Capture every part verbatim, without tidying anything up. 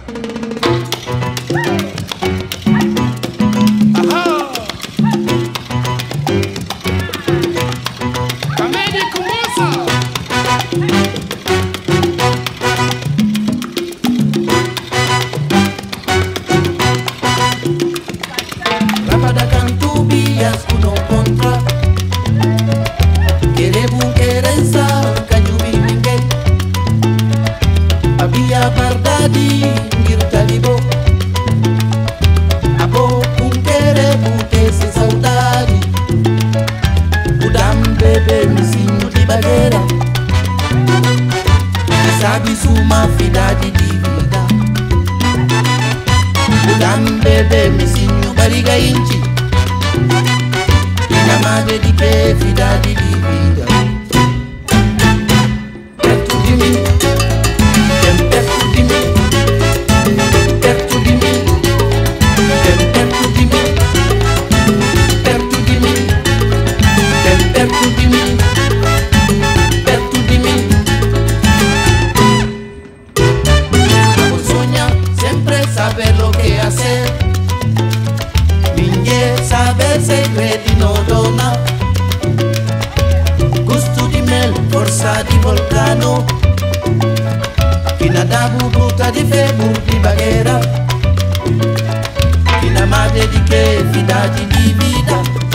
Bardadi ngir talibo abo kunkere bute se saudade udam bebe misinho di bagheera sabe suma fidade di vida udam bebe misinho bariga inchi ina madre di che fidade di vida perto di me. Saber lo que hacer, niñez, saber segreti no dona, gusto di mel, forza di volcano, chi nada bubuta di febur di bagheera, chi na madre di che fidati di vita,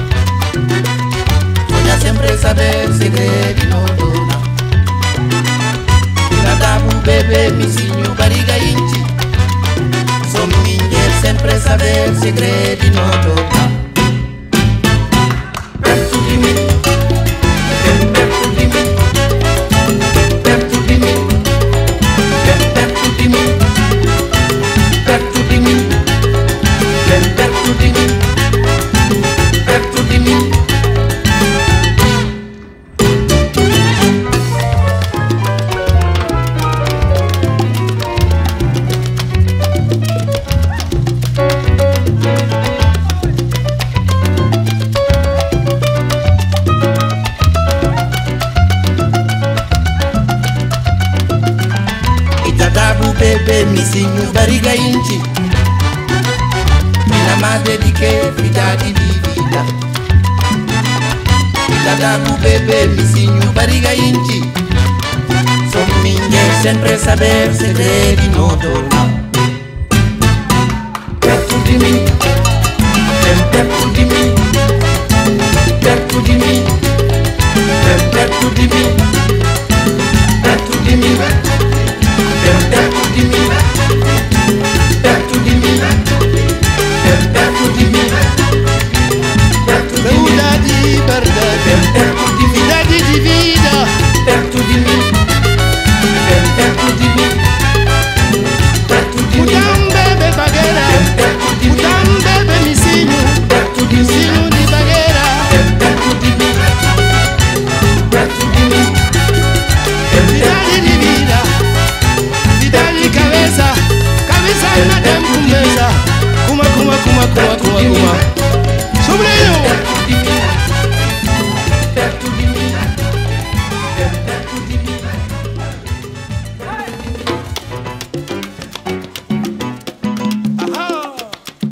sogna sempre saber segreti no dona, chi nada bu bebe mi signo bariga inchi. Sempre saber segreti no dona. Perto di me, perto di me, perto di me, perto di me, perto di me, perto di me, perto di me. Bebe mi signo bariga inchi, mina madre di che fidati di vita. Itadabu bebe mi signo bariga inchi, son minge sempre saber segreti no dona.